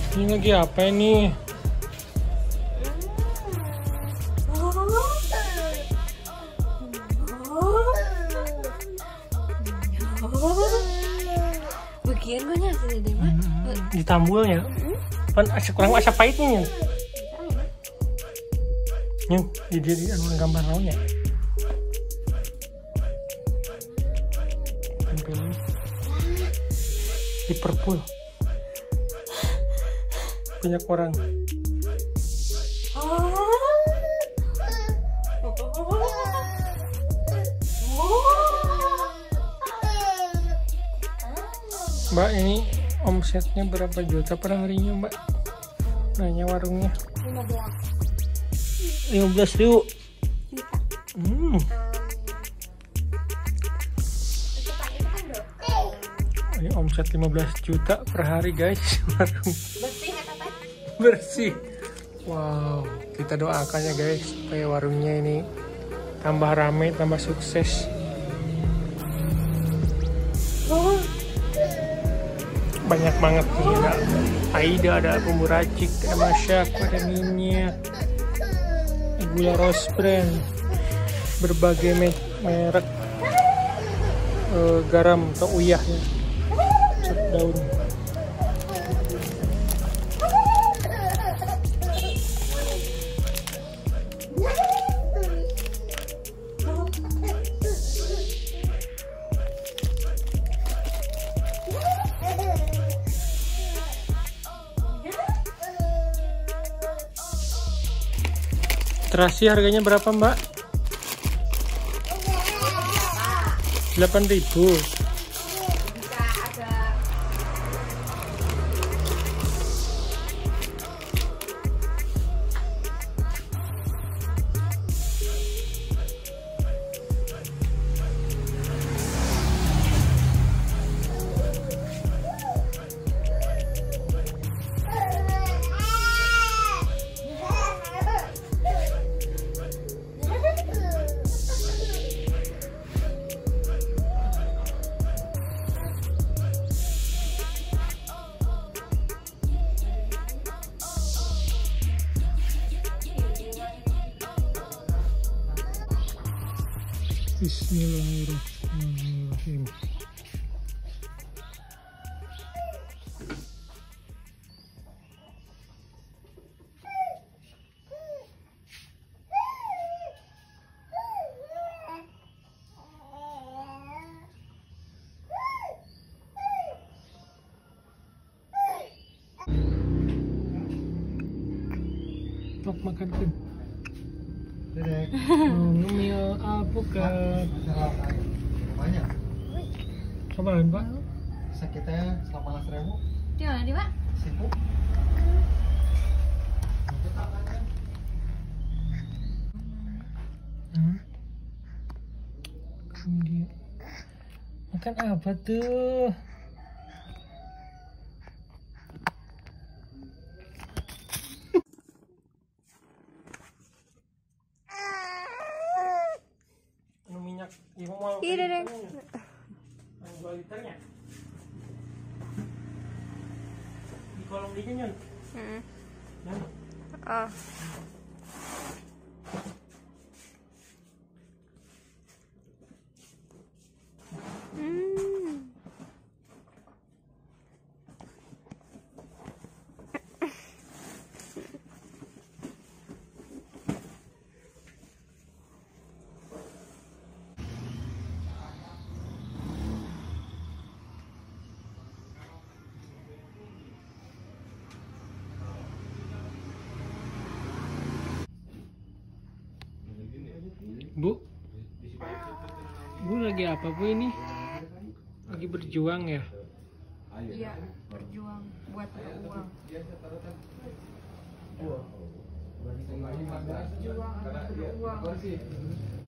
Ini lagi apa ini? Bagian gue nyasar deh mah. Ditambul ya. Pan kurang asa pahitnya. Nyun, jadi anu gambar naon ya? Tempelin. Liverpool. Banyak orang. Mbak, ini omsetnya berapa juta per harinya, Mbak? Nanya warungnya. 15.000. Ini omset 15 juta per hari, guys. Warung. Bersih atau apa? Bersih. Wow, kita doakan ya guys supaya warungnya ini tambah ramai, tambah sukses. Banyak banget nih, ada Aida, ada bumbu racik, ada masyak, ada minyak, gula rose brand, berbagai merek garam atau uyah ya, daun. Terasi harganya berapa, Mbak? 8.000. Bismillahirrahmanirrahim. Sok makan kan? Ngemil alpukat. Banyak. Kapan, Pak? Sakitnya 18.000. Di mana, Di, Pak? Sibuk. Dia makan apa tuh? Minyak, ibu mau Iya, Deng. 2 liternya di kolong dingin, Nyun. Oh. Bu, lagi apa Bu ini? Lagi berjuang ya? Iya, berjuang buat uang. Berjuang untuk uang.